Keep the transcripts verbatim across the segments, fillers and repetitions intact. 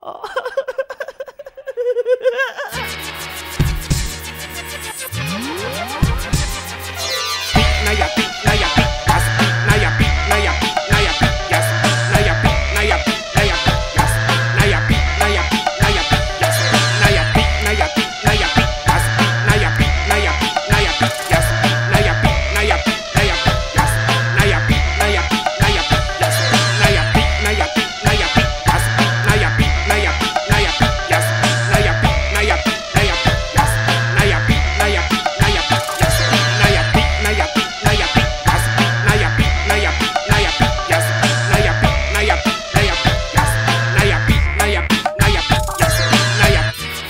哦。那呀比那呀比，呀是比那呀比那呀比那呀比，呀是比那呀比那呀比那呀比，呀是比那呀比那呀比那呀比，呀是比那呀比那呀比那呀比，呀是比那呀比那呀比那呀比，呀是比那呀比那呀比那呀比，呀是比那呀比那呀比那呀比，呀是比那呀比那呀比那呀比，呀是比那呀比那呀比那呀比，呀是比那呀比那呀比那呀比，呀是比那呀比那呀比那呀比，呀是比那呀比那呀比那呀比，呀是比那呀比那呀比那呀比，呀是比那呀比那呀比那呀比，呀是比那呀比那呀比那呀比，呀是比那呀。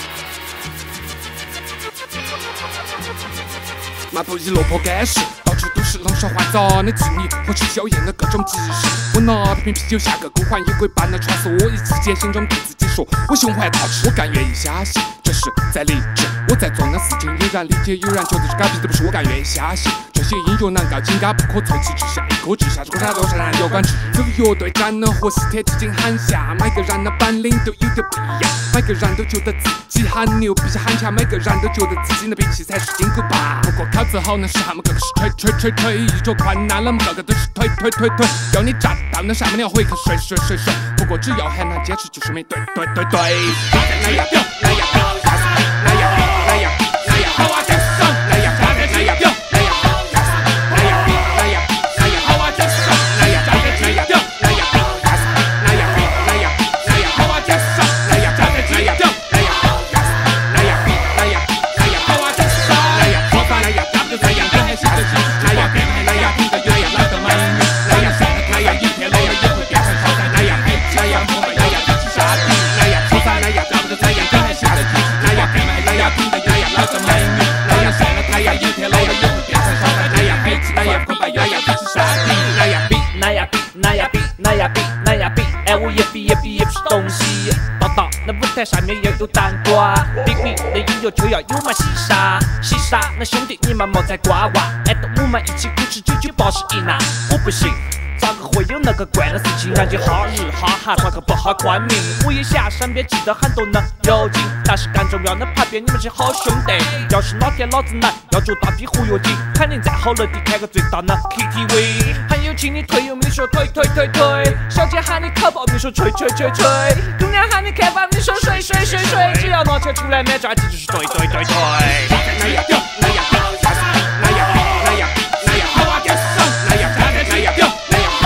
漫步于落魄街市，到处都是冷笑话杂的妓女和吃宵夜的各种技师。我拿着瓶啤酒下个勾环，一鬼般的穿梭我一次间，心中对自己说：我胸怀大志，我甘愿意相信这是在励志。我在做的事情，有人理解，有人觉得这改变的不是我甘愿意相信。这些音乐能够紧赶不可摧其之下，一歌之下，这个啥都是难有管制。走乐队展的和西铁之间喊下，每个人的本领都有点不一样，每个人都觉得自己很牛，比起喊强，每个人都觉得自己的兵器才是金箍棒。不过考字好的是他们个个是吹吹吹吹，遇着困难了么个个都是推推推推，要你站到那上面要回去睡睡睡睡。不过只要还能坚持，就说明对对对对。那呀表，那呀表，那呀那呀那呀那呀好啊，真爽！那呀那呀那呀表，那呀那呀那呀那呀那呀好啊，真爽！那呀那呀那呀表，那呀那呀那呀那呀好啊，真爽！那呀那呀那呀表，那呀那呀那呀那呀好啊，真爽！那呀说法那呀咱们就这样，这还是个技术。那呀那呀听着有点老的美女，那呀那呀一天累了也会变成超载。那呀那呀破败，那呀一起杀敌。那呀说法那呀咱们就这样，这还是个技术。那呀那呀听着有点老的美女，那呀晒了太阳一天累了也会变成超载。那呀黑气那呀破败，那呀一起杀敌。那呀比那呀比那呀比那呀比那呀比，哎我也比也比也不是东西。到到那舞台上面要有胆瓜，比比那音乐就要有嘛戏沙戏沙，那兄弟你们莫再呱呱，哎等我们一起鼓持九九八十一呐！我不信咋个会有那个怪的事情，让你哈日哈韩咋个不好冠名？我也想身边记得很多能有劲，但是更重要的旁边你们是好兄弟。要是哪天老子能要做大批忽悠你，肯定在好乐迪开个最大的 K T V。朋友请你推油，你说推推推推；小姐喊你烤爆，你说吹吹吹吹；姑娘喊你开房，你说睡睡睡睡。只要拿钱出来买专辑，就是对对对对。那呀表，那呀表，那呀那呀那呀好啊，真爽！那呀那呀表。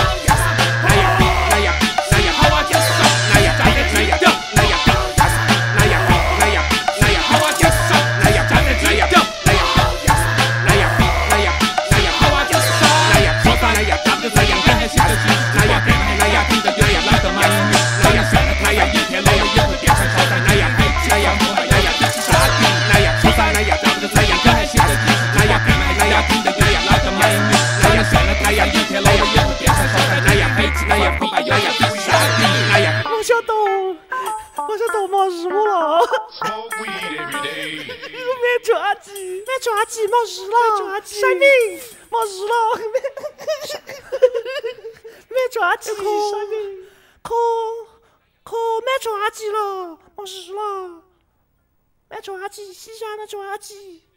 我想懂，我想懂毛日我了。没抓鸡，没抓鸡毛日了。山明毛日了。没抓鸡，山明可可没抓鸡了，毛日了。没抓鸡，西山的抓鸡。